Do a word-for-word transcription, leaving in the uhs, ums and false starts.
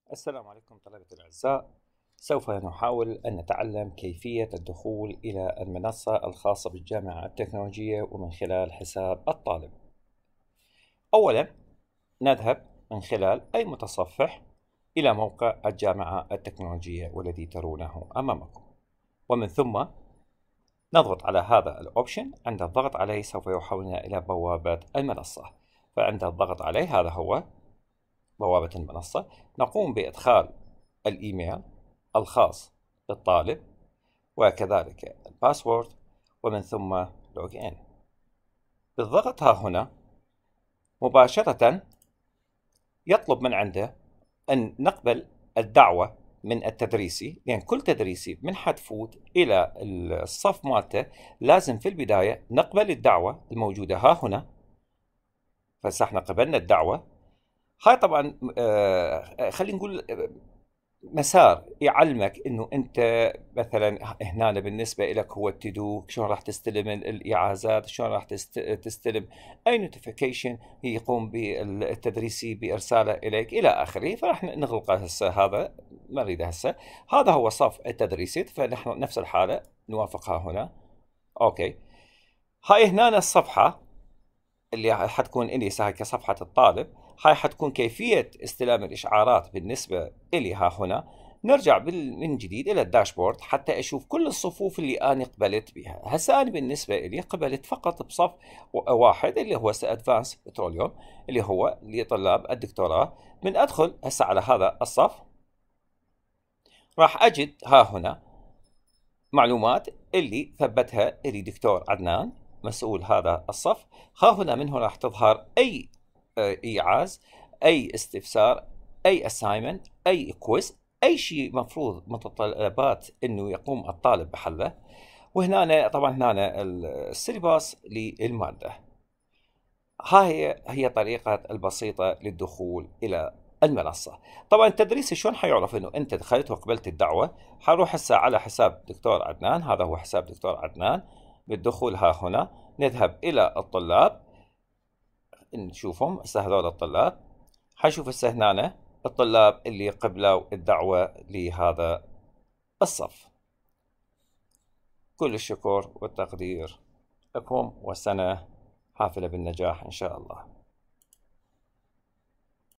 السلام عليكم طلبة الأعزاء. سوف نحاول أن نتعلم كيفية الدخول إلى المنصة الخاصة بالجامعة التكنولوجية ومن خلال حساب الطالب. أولا نذهب من خلال أي متصفح إلى موقع الجامعة التكنولوجية والذي ترونه أمامكم، ومن ثم نضغط على هذا الأوبشن. عند الضغط عليه سوف يحولنا إلى بوابة المنصة، فعند الضغط عليه هذا هو بوابة المنصة. نقوم بإدخال الإيميل الخاص بالطالب وكذلك الباسورد ومن ثم لوج إن. بالضغط ها هنا مباشرة يطلب من عنده أن نقبل الدعوة من التدريسي، لأن كل تدريسي من حتفوت إلى الصف مالته لازم في البداية نقبل الدعوة الموجودة ها هنا. فاحنا قبلنا الدعوة. هاي طبعا آه خلينا نقول مسار يعلمك انه انت مثلا هنا بالنسبه لك هو التدو، شلون راح تستلم الاعازات، شلون راح تستلم اي نوتيفيكيشن يقوم بالتدريسي بارساله اليك الى اخره. فراح نغلقه هسه، هذا ما نريده هسه. هذا هو صف التدريسي، فنحن نفس الحاله نوافقها هنا. اوكي، هاي هنا الصفحه اللي حتكون إلي ساعة كصفحة الطالب. هاي حتكون كيفية استلام الإشعارات بالنسبة إلي ها هنا. نرجع من جديد إلى الداشبورد حتى أشوف كل الصفوف اللي أنا قبلت بها. هسه أنا بالنسبة إلي قبلت فقط بصف واحد اللي هو أدفانس بتروليوم، اللي هو لطلاب الدكتوراه. من أدخل هسه على هذا الصف راح أجد ها هنا معلومات اللي ثبتها إلي دكتور عدنان مسؤول هذا الصف. ها هنا منه راح تظهر أي إيعاز، أي استفسار، أي أسايمنت، أي كويز، أي شيء مفروض متطلبات إنه يقوم الطالب بحله. وهنا طبعا هنا السيلباس للمادة. هاي هي طريقة البسيطة للدخول إلى المنصة. طبعا التدريس شلون حيعرف انه انت دخلت وقبلت الدعوة؟ حروح هسه على حساب دكتور عدنان. هذا هو حساب دكتور عدنان. بالدخول ها هنا نذهب الى الطلاب، نشوفهم هسه هذول الطلاب. حنشوف هسه هنا الطلاب اللي قبلوا الدعوة لهذا الصف. كل الشكر والتقدير لكم، وسنة حافلة بالنجاح إن شاء الله.